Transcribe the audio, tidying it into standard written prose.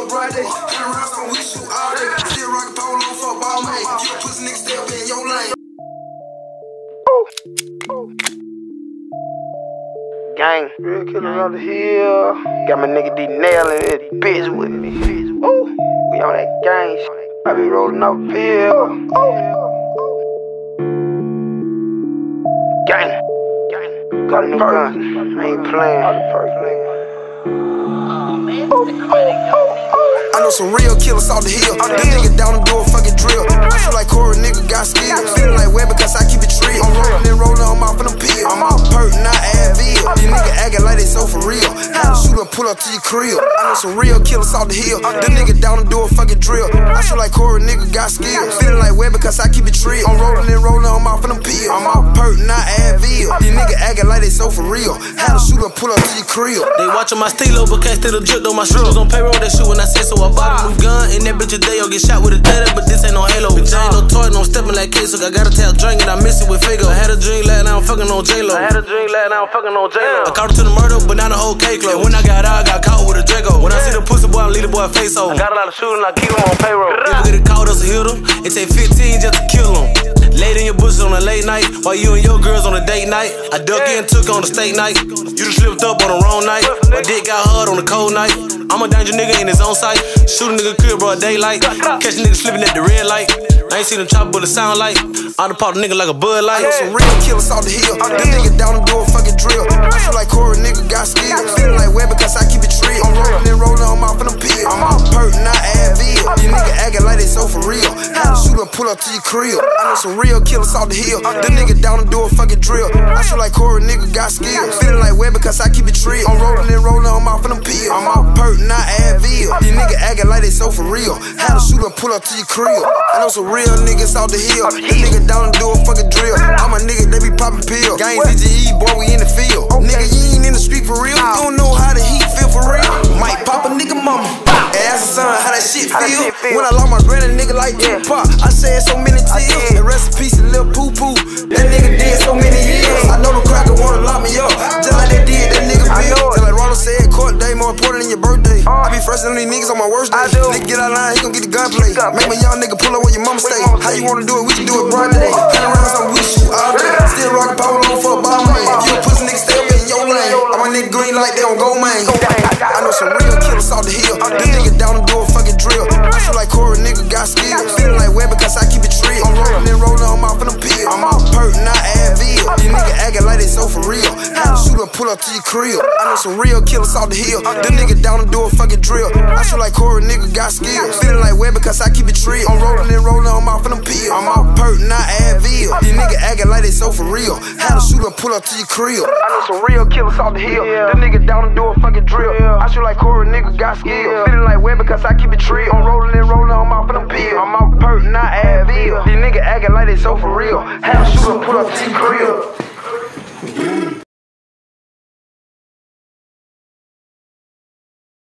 bright day. 100 rounds on we shoot all day. Still rockin' pole on fuck ball man. You a pussy nigga, stay up in your lane. Gang, real killer on the hill. Got my nigga D Nail in this bitch with me. Ooh, we on that gang shit. I be rolling up a pill. Gang, got a new gun. I ain't playing. I know some real killers off the hill. This nigga down and do a fucking drill. I feel like Corey, nigga got skills. Feeling like Web because I keep it real. I'm rolling, I'm off in them pills. I'm off perk, not Advil. These niggas acting like they so for real. How to shoot and pull up to your crib. I know some real killers off the hill. This nigga down and do a fucking drill. I feel like Corey, nigga got skills. Feeling like Web because I keep it real. I'm rolling, I'm off in them pills. I'm off perk, not Advil. These niggas acting like they so for real. How to shoot and pull up to your crib. They watchin' my stilo, but can't steal the drip though. My shooters on payroll, that shit when I say so. I bought a new gun, and that bitch a day, get shot with a data, but this ain't no halo. Bitch, I ain't no toy, no steppin' like K, so I got a tap drink and I miss it with Fago. I had a dream last night, I'm fucking on J-Lo. I caught her to the murder, but not a whole K-Clo. And when I got out, I got caught with a Draco. When I see the pussy boy, I leave the boy face over. I got a lot of shooting, I keep him on payroll. If we get caught, us to hit him, it take 15 just to kill him. Laid in your bushes on a late night, while you and your girls on a date night. I duck in, took on the steak night. You done slipped up on the wrong night. My dick got hard on the cold night. I'm a danger nigga in his own sight. Shoot a nigga clear, bro, daylight. Catch a nigga slipping at the red light. I ain't seen them chop, but it sound like I done popped a nigga like a Bud Light. I know some real killers off the hill. This nigga down and do a fucking drill. I feel like Corey, nigga got skills. Feeling like Web because I keep it real. I'm rolling, I'm off in them pills. I'm off perk, not Advil. These niggas acting like they so for real. How to shoot and pull up to your crib. I know some real killers off the hill. This nigga down and do a fucking drill. I feel like Corey, nigga got skills. Feeling like Web because I keep it real. I'm rolling, I'm off in them pills. I'm off perk, not Advil. These niggas acting like they so for real. How to shoot and pull up to your crib. I know some real niggas off the hill. This nigga down and do a fucking drill. All my niggas, they be popping pills. Gang DGE, boy, we in the field. Nigga, you ain't in the street for real. You don't know how the heat feel for real. Might pop a nigga mama. Ask the son how that shit feel. When I lost my granny, nigga like Tupac, I said so many tears. And rest in peace, a little poo-poo. That nigga did so many years. I know the cracker wanna lock me up, just like they did that nigga Bill. Just like Ronald said, court day more important than your birthday. I be fresh on these niggas on my worst day. Nigga get out of line, he gon' get the gunplay. Make my young nigga pull up where your mama stay. How you wanna do it? We can do it bright day. 100 rounds on we shoot all day. Still rockin' pole on fuck ball man. If you a pussy nigga, stay up in your lane. All my nigga green like they on gold man. I know some real killers off the hill. This nigga down and do a fucking drill. I feel like Corey, nigga got skills. Feeling like Web because I keep it real. I'm rolling, I'm off in them pills. I'm off perk, not Advil. These niggas acting like they so for real. How to shoot and pull up to your crib. I know some real killers off the hill. This nigga down and do a fucking drill. I feel like Corey, nigga got skills. Feeling like Web because I keep it real. I'm rolling, I'm off in them pills. I'm off perk, not Advil. These niggas acting like they so for real. How to shoot and pull up to your crib. I know some real killers off the hill. This nigga down and do a fucking drill. I feel like Corey, nigga got skills. Feeling like Web because I keep it real. I'm rolling, I'm off in them pills. I'm off perk, not Advil. These niggas acting like they so for real. How to shoot and pull up to your crib.